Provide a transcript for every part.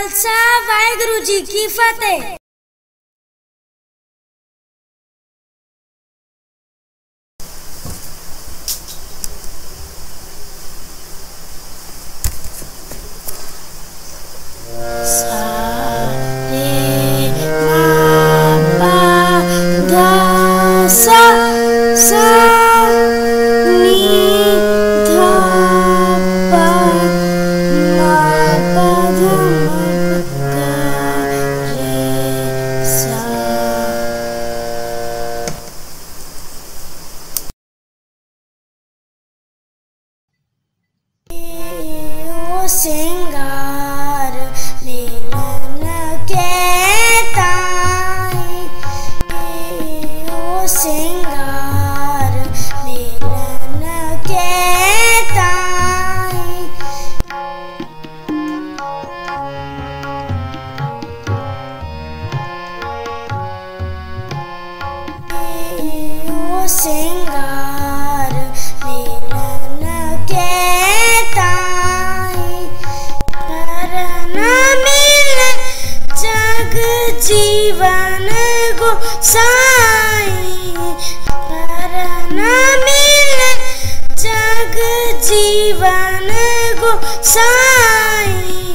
खालसा वाहिगुरु जी की फतेह। सिंगार मिलन के ताई, ओ सिंगार मिलन के ताई, ओ सिंगार मिलन के ताई, जीवन गोसाई, पर न मिले जग जीवन गोसाई,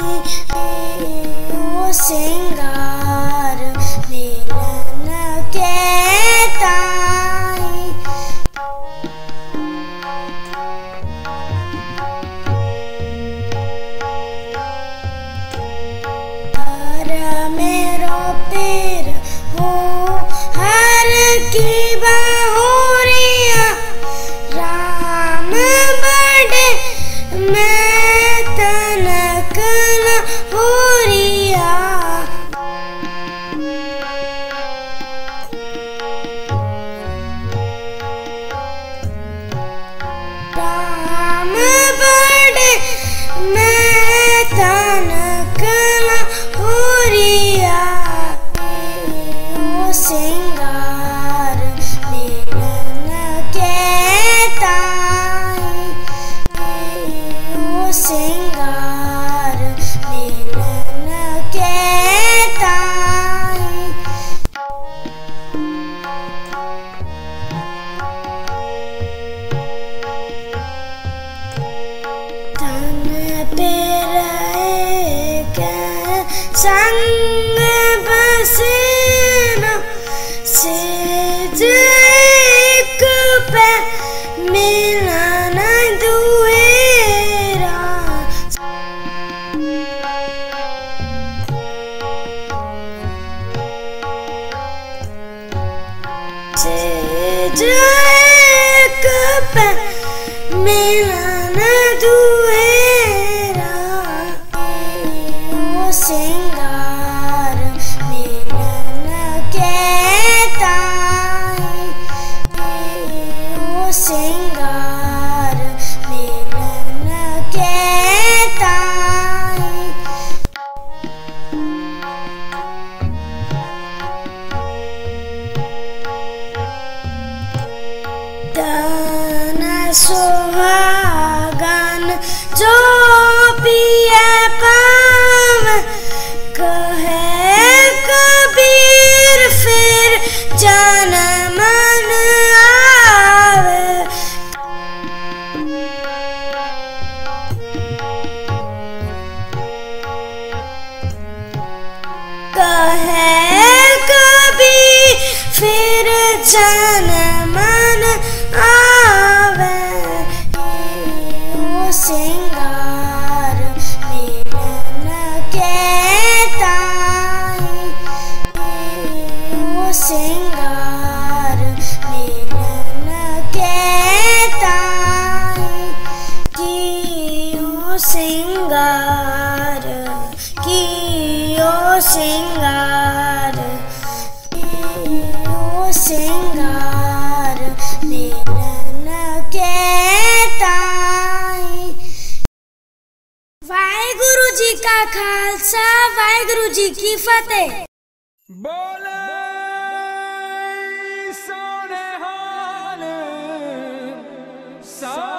ओ सिंगार मिलन के ताई, मेरो पीर हो हर की बहुरिया, राम बड़े मैं तनक न होरिया, राम बड़े मैं तनक न होरिया, ओ सिंगार मिलन के ताई, ओ सिंगार मिलन के ताई, तन पे रहे के संग बसेना, सेज एक पे मिलन दुएरा, सेज एक पे मिलन दुएरा, ओ सिंगार मिलन के ताई, ओ सिंगार मिलन के ताई, तन सुहागन जो पिए पाव, कहे कबीर फिर जन मन आवे, कहे कबीर फिर जन मन आवे, ओ सिंगार मिलन के ताई, ओ सिंगार मिलन के ताई, कियो सिंगार कियो सिंगार, कियो सिंगार मिलन के ताई। वाहिगुरु जी का खालसा वाहिगुरु जी की फतेह। बोले सोने हाल सा